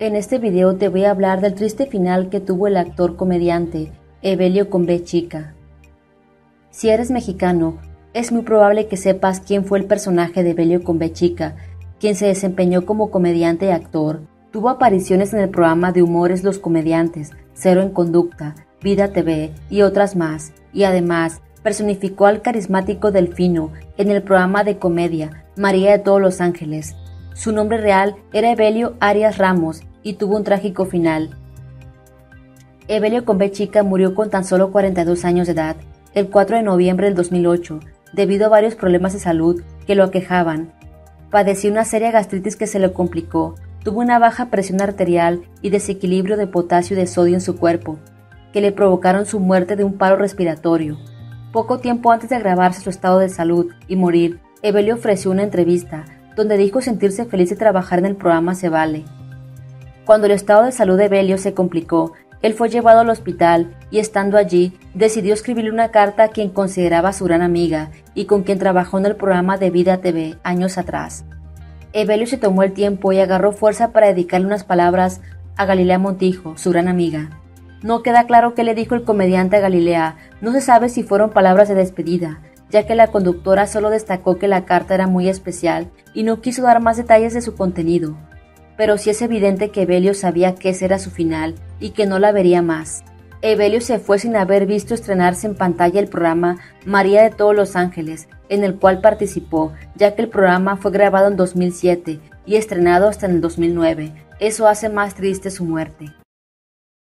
En este video te voy a hablar del triste final que tuvo el actor comediante Evelio con B chica. Si eres mexicano, es muy probable que sepas quién fue el personaje de Evelio con B chica, quien se desempeñó como comediante y actor. Tuvo apariciones en el programa de humores Los Comediantes, Cero en Conducta, Vida TV y otras más, y además personificó al carismático Delfino en el programa de comedia María de todos los Ángeles. Su nombre real era Evelio Arias Ramos y tuvo un trágico final. Evelio con B chica murió con tan solo 42 años de edad, el 4 de noviembre del 2008, debido a varios problemas de salud que lo aquejaban. Padeció una seria gastritis que se le complicó, tuvo una baja presión arterial y desequilibrio de potasio y de sodio en su cuerpo, que le provocaron su muerte de un paro respiratorio. Poco tiempo antes de agravarse su estado de salud y morir, Evelio ofreció una entrevista, donde dijo sentirse feliz de trabajar en el programa Se Vale. Cuando el estado de salud de Evelio se complicó, él fue llevado al hospital y estando allí, decidió escribirle una carta a quien consideraba su gran amiga y con quien trabajó en el programa de Vida TV años atrás. Evelio se tomó el tiempo y agarró fuerza para dedicarle unas palabras a Galilea Montijo, su gran amiga. No queda claro qué le dijo el comediante a Galilea, no se sabe si fueron palabras de despedida, ya que la conductora solo destacó que la carta era muy especial y no quiso dar más detalles de su contenido. Pero sí es evidente que Evelio sabía que ese era su final y que no la vería más. Evelio se fue sin haber visto estrenarse en pantalla el programa María de todos los Ángeles, en el cual participó, ya que el programa fue grabado en 2007 y estrenado hasta en el 2009. Eso hace más triste su muerte.